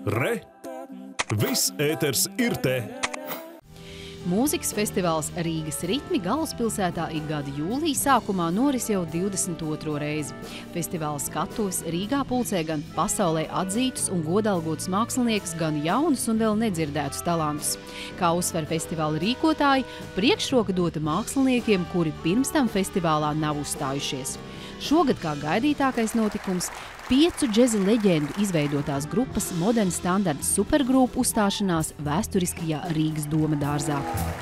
Re! Viss ēters ir te! Mūzikas festivāls Rīgas ritmi galvaspilsētā ik gada jūlija sākumā noris jau 22. reizi. Festivāla skatuves Rīgā pulcē gan pasaulē atzītus un godalgotus māksliniekus, gan jaunus un vēl nedzirdētus talantus. Kā uzsver festivāla rīkotāji, priekšroka dota māksliniekiem, kuri pirms tam festivālā nav uzstājušies. Šogad kā gaidītākais notikums 5 džeza leģendu izveidotās grupas Modern Standards supergrupu uzstāšanās vēsturiskajā Rīgas Doma dārzā.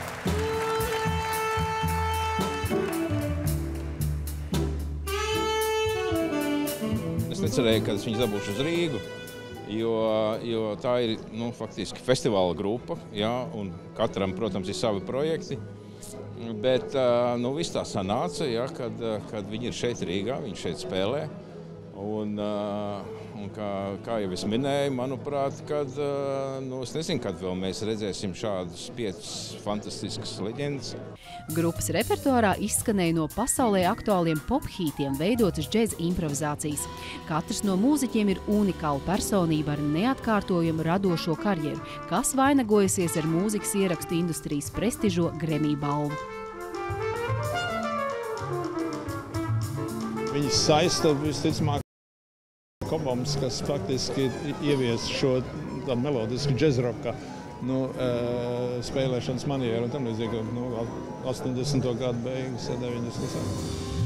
Es necerēju, ka viņus dabūšu uz Rīgu, jo tā ir faktiski festivāla grupa, jā, un katram, protams, ir savi projekti. Bet viss tā sanāca, jā, kad viņi ir šeit Rīgā, viņi šeit spēlē. Un kā jau es minēju, manuprāt, es nezinu, kad vēl mēs redzēsim šādus 5 fantastiskas leģendas. Grupas repertuārā izskanēja no pasaulē aktuāliem pop-hītiem veidotas džeza improvizācijas. Katrs no mūziķiem ir unikāla personība ar neatkārtojumu radošo karjeru, kas vainagojusies ar mūzikas ierakstu industrijas prestižo Grammy balvu. Viņi saista visticamāk Koboms, kas faktiski ievies šo melodisku džezroka spēlēšanas manieru un tam līdzīgi 80. gadu beigas, 90.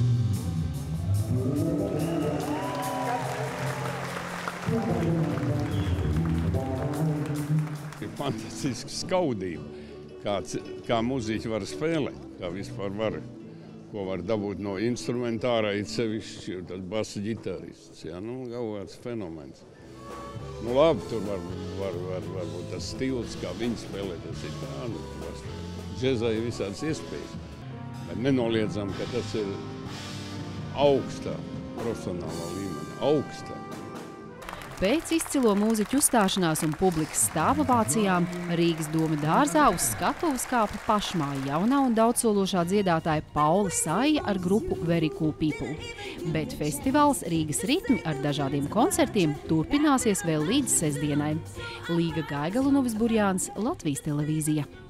Ir fantastiska skaudība, kā mūziķi var spēlēt, kā vispār var. Ko var dabūt no instrumentārā, it sevišķi tas basa ģitārists. Jā, kaut kāds fenomens. Labi, tur var būt tas stils, kā viņi spēlē, tas ir tā, džezā ir visādas iespējas. Bet nenoliedzam, ka tas ir augstā, profesionālā līmenī, augstā. Pēc izcilo mūziķu uzstāšanās un publikas stāvovācijām Rīgas Doma dārzā uz skatuves kāpa pašmāja jaunā un daudzsološā dziedātāja Paula Saija ar grupu Very Cool People. Bet festivāls Rīgas ritmi ar dažādiem koncertiem turpināsies vēl līdz sestdienai. Līga Gaigalunovis Burjāns, Latvijas televīzija.